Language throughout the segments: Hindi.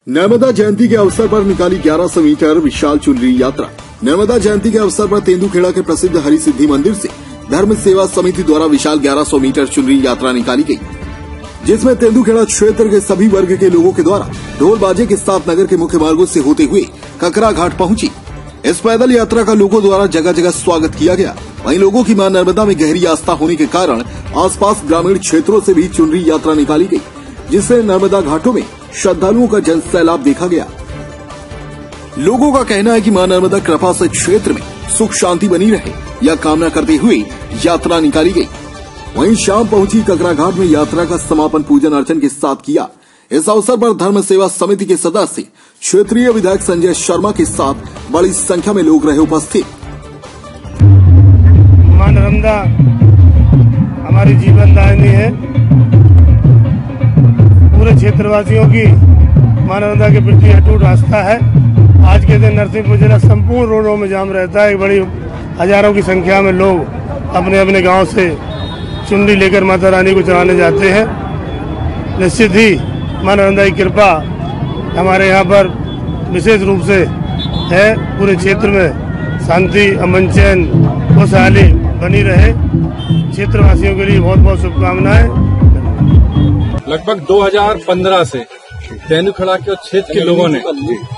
नर्मदा जयंती के अवसर पर निकाली 1100 मीटर विशाल चुनरी यात्रा। नर्मदा जयंती के अवसर पर तेंदुखेड़ा के प्रसिद्ध हरिसिद्धि मंदिर से धर्म सेवा समिति द्वारा विशाल 1100 मीटर चुनरी यात्रा निकाली गई, जिसमें तेंदुखेड़ा क्षेत्र के सभी वर्ग के लोगों के द्वारा ढोल बाजे के साथ नगर के मुख्य मार्गों से होते हुए ककरा घाट पहुंची। इस पैदल यात्रा का लोगों द्वारा जगह जगह स्वागत किया गया। वहीं लोगों की मां नर्मदा में गहरी आस्था होने के कारण आसपास ग्रामीण क्षेत्रों से भी चुनरी यात्रा निकाली गई, जिससे नर्मदा घाटों में श्रद्धालुओं का जन सैलाब देखा गया। लोगों का कहना है कि मां नर्मदा कृपा से क्षेत्र में सुख शांति बनी रहे, यह कामना करते हुए यात्रा निकाली गई। वहीं शाम पहुंची ककरा घाट में यात्रा का समापन पूजन अर्चन के साथ किया। इस अवसर पर धर्म सेवा समिति के सदस्य क्षेत्रीय विधायक संजय शर्मा के साथ बड़ी संख्या में लोग रहे उपस्थित। मां नर्मदा हमारी जीवन दायिनी है। पूरे क्षेत्रवासियों की मां नर्मदा के प्रति अटूट आस्था है। आज के दिन नरसिंहपुर जिला संपूर्ण रोडों में जाम रहता है। बड़ी हजारों की संख्या में लोग अपने अपने गांव से चुनरी लेकर माता रानी को चढ़ाने जाते हैं। निश्चित ही मां नर्मदा की कृपा हमारे यहाँ पर विशेष रूप से है। पूरे क्षेत्र में शांति, अमन, चैन, खुशहाली बनी रहे। क्षेत्रवासियों के लिए बहुत बहुत शुभकामनाएं। लगभग 2015 से तेंदुखेड़ा के क्षेत्र के लोगों ने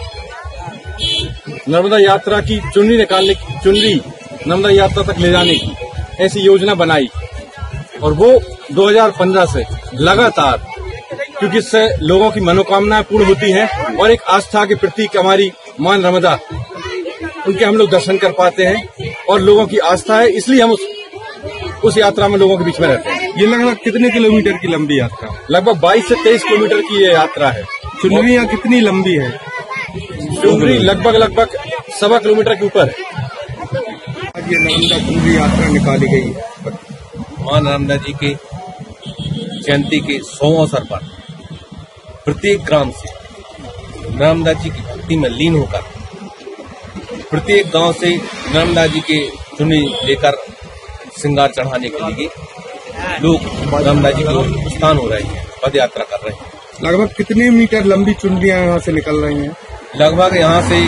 नर्मदा यात्रा की चुनरी नर्मदा यात्रा तक ले जाने की ऐसी योजना बनाई, और वो 2015 से लगातार, क्योंकि इससे लोगों की मनोकामनाएं पूर्ण होती हैं और एक आस्था के प्रतीक हमारी मां नर्मदा, उनके हम लोग दर्शन कर पाते हैं और लोगों की आस्था है, इसलिए हम उस यात्रा में लोगों के बीच में रहते हैं। ये लगभग कितने किलोमीटर की लंबी यात्रा? लगभग 22 से 23 किलोमीटर की ये यात्रा है। चुनरियाँ कितनी लंबी है? चुनरी लगभग 1.25 किलोमीटर के ऊपर है। आज ये नर्मदा चुनरी यात्रा निकाली गई है। मां नर्मदा जी के जयंती के 100वें अवसर पर प्रत्येक ग्राम से नर्मदा जी की भक्ति में लीन होकर प्रत्येक गांव से नर्मदा जी के चुनरी लेकर श्रृंगार चढ़ाने के लिए लोग नर्मदा जी की ओर प्रस्थान हो रहे हैं, पद यात्रा कर रहे हैं। लगभग कितने मीटर लंबी चुनरियाँ यहाँ से निकल रही हैं? लगभग यहाँ से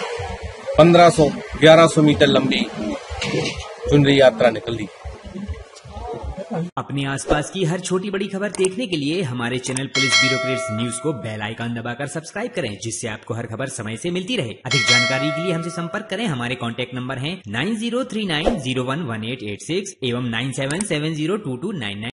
1100 मीटर लंबी चुनरी यात्रा निकल दी। अपने आसपास की हर छोटी बड़ी खबर देखने के लिए हमारे चैनल पुलिस ब्यूरोक्रेट्स न्यूज को बेल आइकन दबाकर सब्सक्राइब करें, जिससे आपको हर खबर समय से मिलती रहे। अधिक जानकारी के लिए हमसे संपर्क करें। हमारे कॉन्टैक्ट नंबर हैं 9039011886 एवं 97702299।